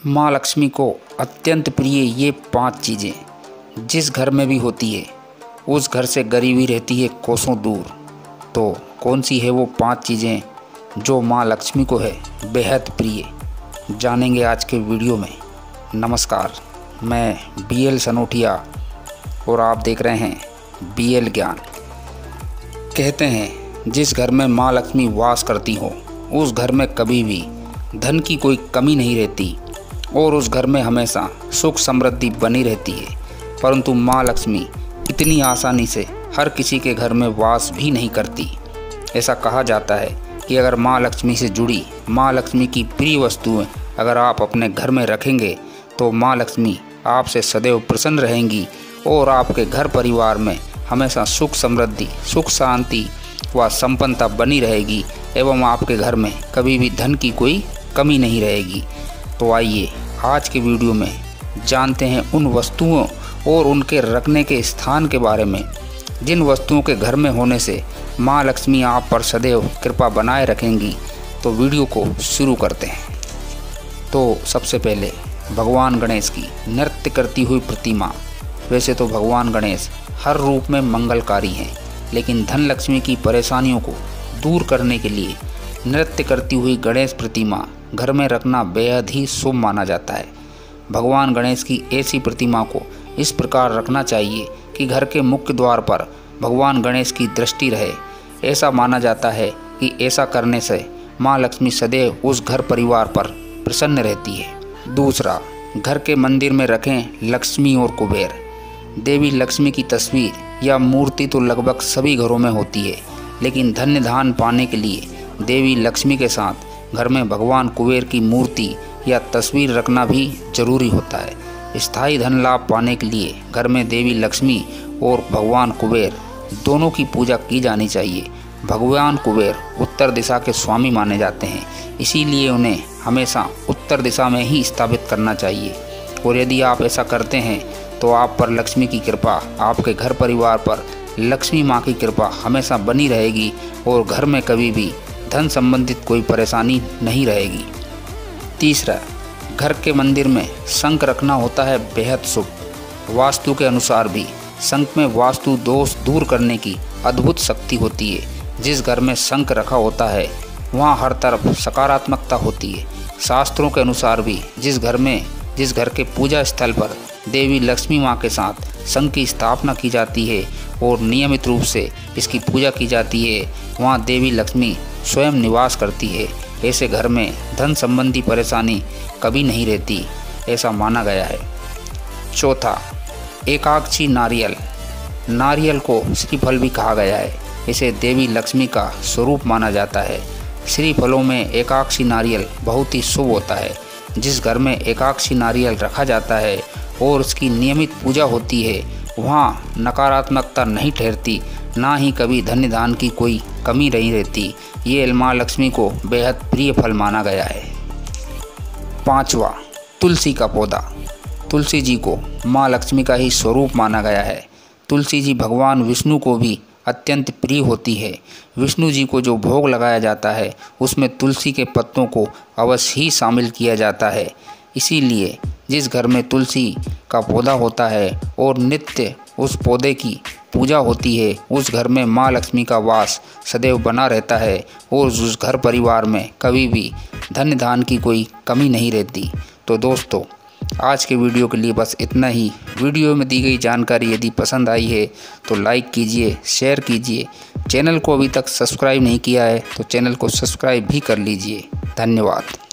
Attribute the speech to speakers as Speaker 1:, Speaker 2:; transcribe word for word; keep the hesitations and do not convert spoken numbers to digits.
Speaker 1: माँ लक्ष्मी को अत्यंत प्रिय ये पांच चीज़ें जिस घर में भी होती है उस घर से गरीबी रहती है कोसों दूर। तो कौन सी है वो पांच चीज़ें जो माँ लक्ष्मी को है बेहद प्रिय, जानेंगे आज के वीडियो में। नमस्कार, मैं बी एल सनोटिया और आप देख रहे हैं बी एल ज्ञान। कहते हैं जिस घर में माँ लक्ष्मी वास करती हो उस घर में कभी भी धन की कोई कमी नहीं रहती और उस घर में हमेशा सुख समृद्धि बनी रहती है। परंतु माँ लक्ष्मी इतनी आसानी से हर किसी के घर में वास भी नहीं करती। ऐसा कहा जाता है कि अगर माँ लक्ष्मी से जुड़ी माँ लक्ष्मी की प्रिय वस्तुएं अगर आप अपने घर में रखेंगे तो माँ लक्ष्मी आपसे सदैव प्रसन्न रहेंगी और आपके घर परिवार में हमेशा सुख समृद्धि, सुख शांति व संपन्नता बनी रहेगी एवं आपके घर में कभी भी धन की कोई कमी नहीं रहेगी। तो आइए आज के वीडियो में जानते हैं उन वस्तुओं और उनके रखने के स्थान के बारे में जिन वस्तुओं के घर में होने से माँ लक्ष्मी आप पर सदैव कृपा बनाए रखेंगी। तो वीडियो को शुरू करते हैं। तो सबसे पहले भगवान गणेश की नृत्य करती हुई प्रतिमा। वैसे तो भगवान गणेश हर रूप में मंगलकारी हैं, लेकिन धन लक्ष्मी की परेशानियों को दूर करने के लिए नृत्य करती हुई गणेश प्रतिमा घर में रखना बेहद ही शुभ माना जाता है। भगवान गणेश की ऐसी प्रतिमा को इस प्रकार रखना चाहिए कि घर के मुख्य द्वार पर भगवान गणेश की दृष्टि रहे। ऐसा माना जाता है कि ऐसा करने से माँ लक्ष्मी सदैव उस घर परिवार पर प्रसन्न रहती है। दूसरा, घर के मंदिर में रखें लक्ष्मी और कुबेर। देवी लक्ष्मी की तस्वीर या मूर्ति तो लगभग सभी घरों में होती है, लेकिन धन्य धान पाने के लिए देवी लक्ष्मी के साथ घर में भगवान कुबेर की मूर्ति या तस्वीर रखना भी जरूरी होता है। स्थायी धन लाभ पाने के लिए घर में देवी लक्ष्मी और भगवान कुबेर दोनों की पूजा की जानी चाहिए। भगवान कुबेर उत्तर दिशा के स्वामी माने जाते हैं, इसीलिए उन्हें हमेशा उत्तर दिशा में ही स्थापित करना चाहिए। और यदि आप ऐसा करते हैं तो आप पर लक्ष्मी की कृपा, आपके घर परिवार पर लक्ष्मी माँ की कृपा हमेशा बनी रहेगी और घर में कभी भी धन संबंधित कोई परेशानी नहीं रहेगी। तीसरा, घर के मंदिर में शंख रखना होता है बेहद शुभ। वास्तु के अनुसार भी शंख में वास्तु दोष दूर करने की अद्भुत शक्ति होती है। जिस घर में शंख रखा होता है वहाँ हर तरफ सकारात्मकता होती है। शास्त्रों के अनुसार भी जिस घर में जिस घर के पूजा स्थल पर देवी लक्ष्मी माँ के साथ शंख की स्थापना की जाती है और नियमित रूप से इसकी पूजा की जाती है, वहाँ देवी लक्ष्मी स्वयं निवास करती है। ऐसे घर में धन संबंधी परेशानी कभी नहीं रहती, ऐसा माना गया है। चौथा, एकाक्षी नारियल। नारियल को श्रीफल भी कहा गया है। इसे देवी लक्ष्मी का स्वरूप माना जाता है। श्रीफलों में एकाक्षी नारियल बहुत ही शुभ होता है। जिस घर में एकाक्षी नारियल रखा जाता है और उसकी नियमित पूजा होती है वहाँ नकारात्मकता नहीं ठहरती, ना ही कभी धन्य धान की कोई कमी नहीं रहती। ये माँ लक्ष्मी को बेहद प्रिय फल माना गया है। पांचवा, तुलसी का पौधा। तुलसी जी को माँ लक्ष्मी का ही स्वरूप माना गया है। तुलसी जी भगवान विष्णु को भी अत्यंत प्रिय होती है। विष्णु जी को जो भोग लगाया जाता है उसमें तुलसी के पत्तों को अवश्य ही शामिल किया जाता है। इसीलिए जिस घर में तुलसी का पौधा होता है और नित्य उस पौधे की पूजा होती है उस घर में माँ लक्ष्मी का वास सदैव बना रहता है और उस घर परिवार में कभी भी धन्य धान की कोई कमी नहीं रहती। तो दोस्तों, आज के वीडियो के लिए बस इतना ही। वीडियो में दी गई जानकारी यदि पसंद आई है तो लाइक कीजिए, शेयर कीजिए। चैनल को अभी तक सब्सक्राइब नहीं किया है तो चैनल को सब्सक्राइब भी कर लीजिए। धन्यवाद।